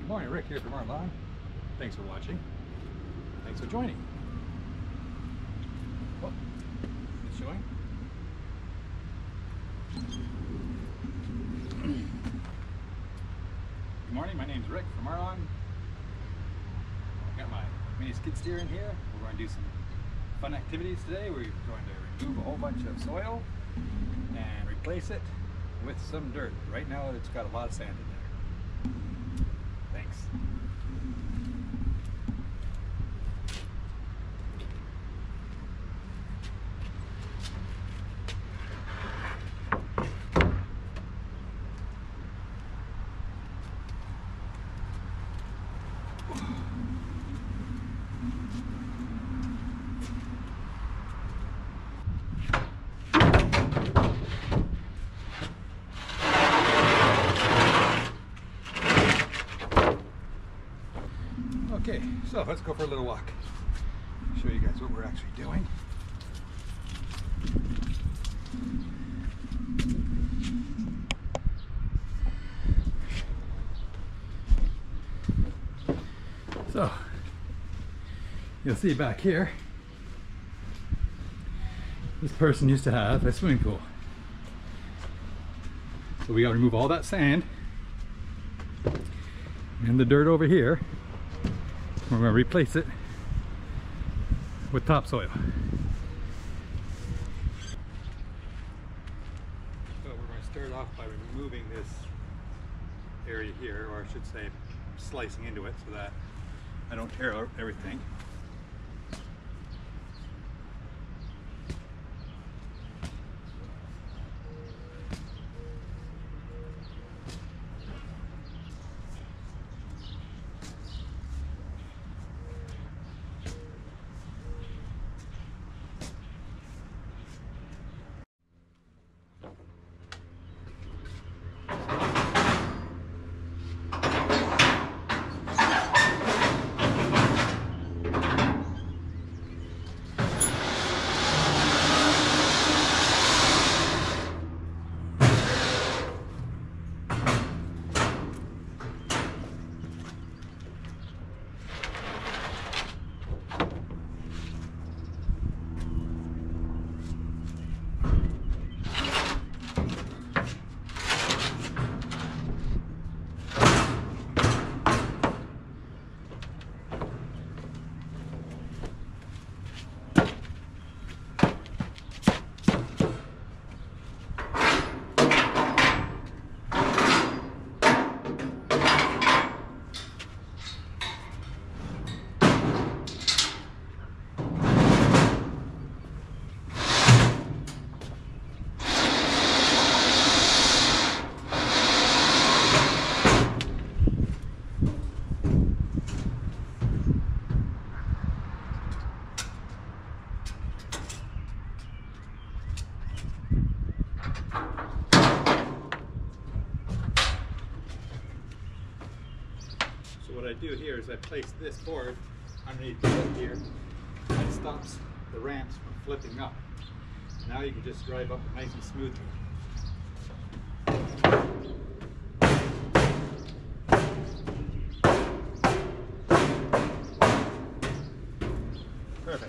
Good morning, Rick here from our lawn. Thanks for watching. Thanks for joining. Oh, it's showing. Good morning, my name's Rick from our lawn. I've got my mini skid steer in here. We're going to do some fun activities today. We're going to remove a whole bunch of soil and replace it with some dirt. Right now it's got a lot of sand in there. Thanks. Okay, so let's go for a little walk. Show you guys what we're actually doing. So, you'll see back here, this person used to have a swimming pool. So we got to remove all that sand and the dirt over here. We're going to replace it with topsoil. So we're going to start off by removing this area here, or I should say slicing into it so that I don't tear out everything. What I do here is I place this board underneath the hook here, and it stops the ramps from flipping up. Now you can just drive up nice and smoothly. Perfect.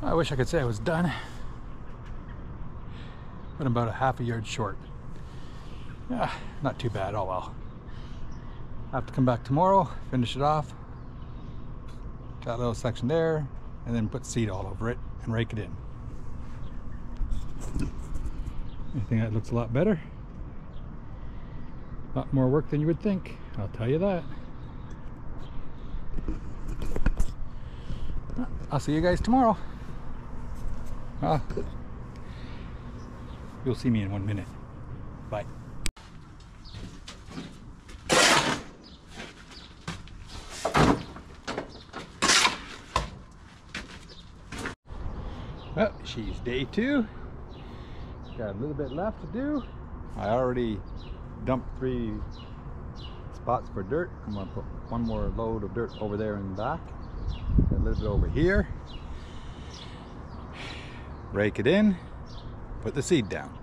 I wish I could say I was done, but I'm about a half a yard short. Yeah, not too bad. Oh well. I have to come back tomorrow, finish it off. That little section there, and then put seed all over it and rake it in. I think that looks a lot better. A lot more work than you would think, I'll tell you that. I'll see you guys tomorrow. You'll see me in 1 minute. Bye. Well, she's day 2. Got a little bit left to do. I already dumped 3 spots for dirt. I'm gonna put 1 more load of dirt over there in the back. Got a little bit over here. Rake it in, put the seed down.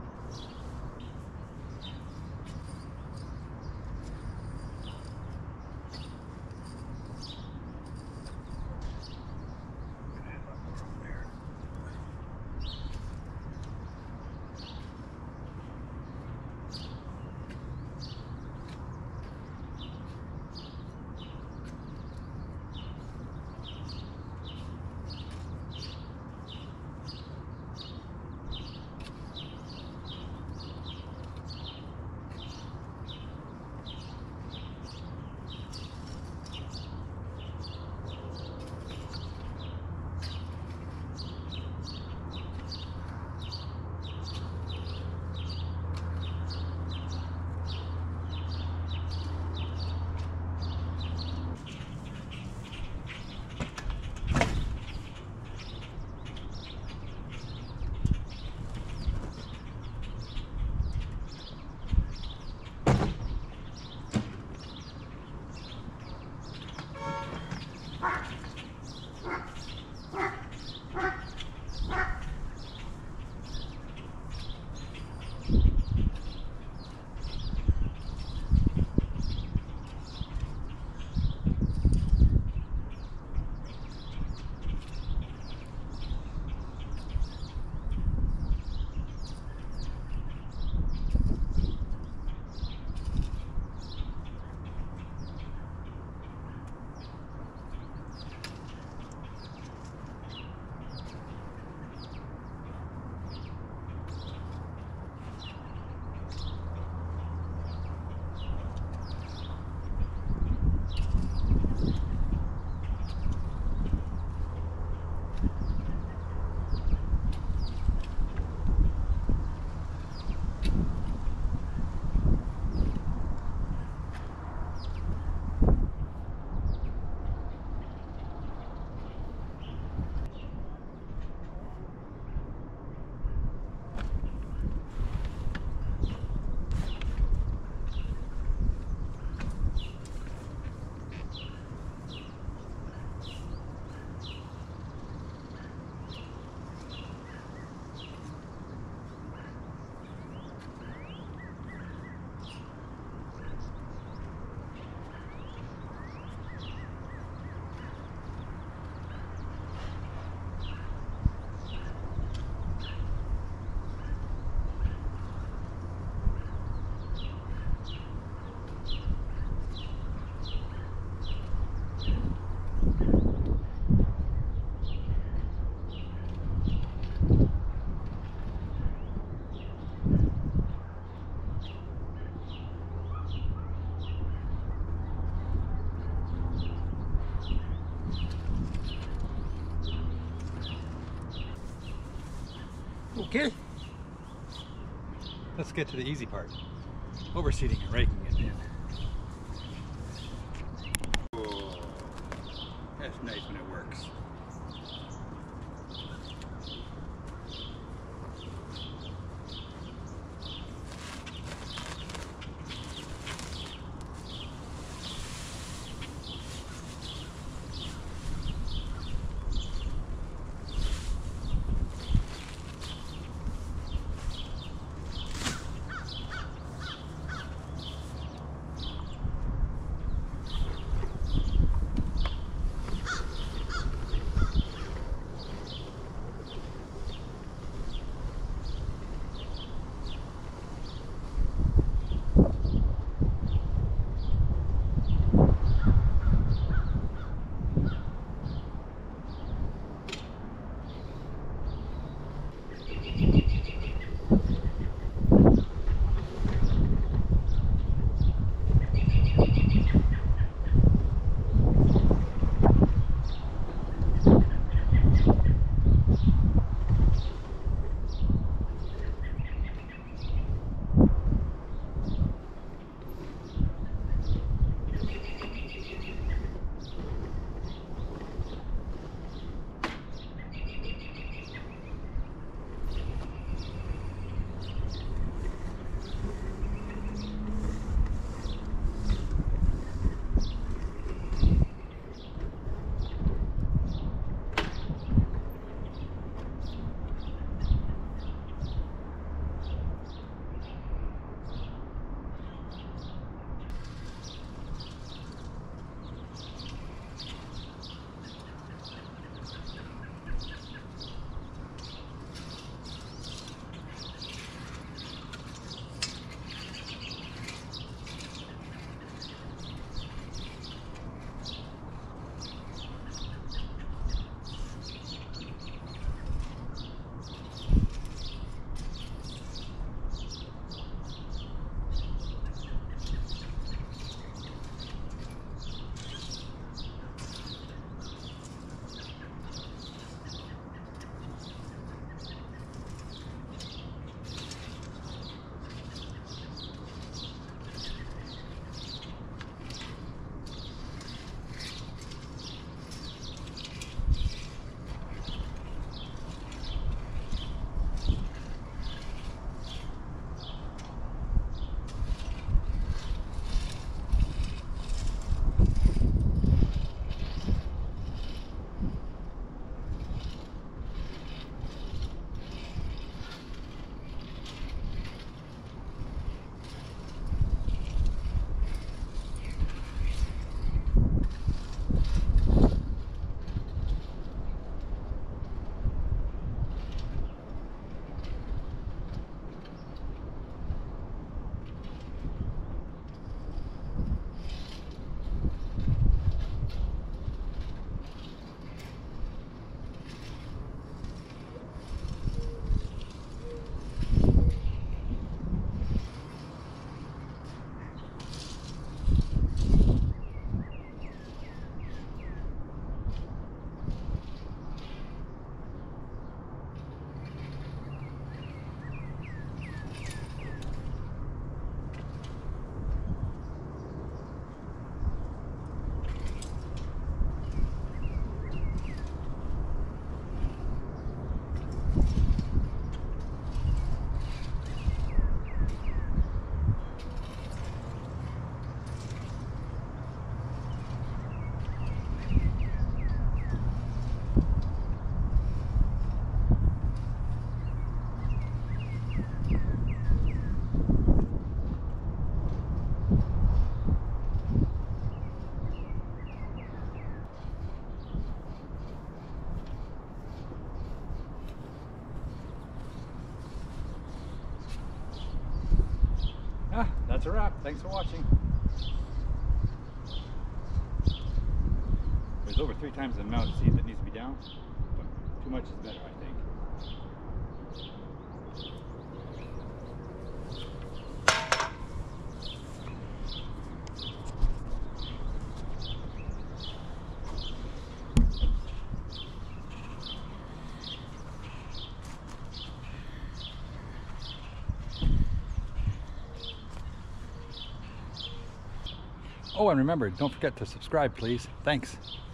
Okay, let's get to the easy part. Overseeding and raking it in. Oh, that's nice when it works. that's a wrap. Thanks for watching. There's over 3 times the amount of seed that needs to be down, but too much is better, I think. Oh, and remember, don't forget to subscribe, please. Thanks.